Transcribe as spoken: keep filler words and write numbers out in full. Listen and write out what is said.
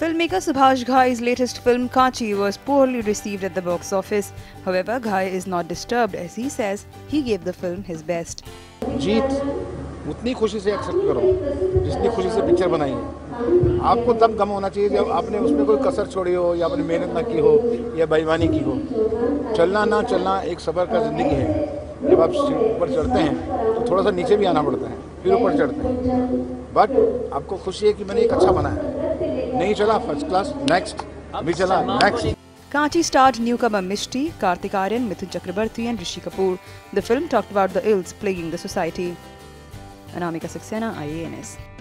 Filmmaker Subhash Ghai's latest film Kachi was poorly received at the box office. However, Ghai is not disturbed as he says he gave the film his best. जीत उतनी खुशी से accept करो जितनी खुशी से picture बनाई है। आपको तब गम होना चाहिए जब आपने उसमें कोई कसर छोड़ी हो या अपनी मेहनत ना की हो या बेईमानी की हो। चलना ना चलना एक सफ़र का ज़िंदगी है। जब आप ऊपर चढ़ते हैं तो थोड़ा सा नीचे भी आना पड़ता है, फिर ऊपर चढ़ते हैं। बट आपको खुशी है कि मैंने एक अच्छा बनाया, नहीं चला फर्स्ट क्लास, नेक्स्ट भी चला next. Kachi starred newcomer Mishti, Kartik Aaryan, Mithun Chakrabarti and Rishi Kapoor. The film talked about the ills plaguing the society. Anamika Saxena, I A N S.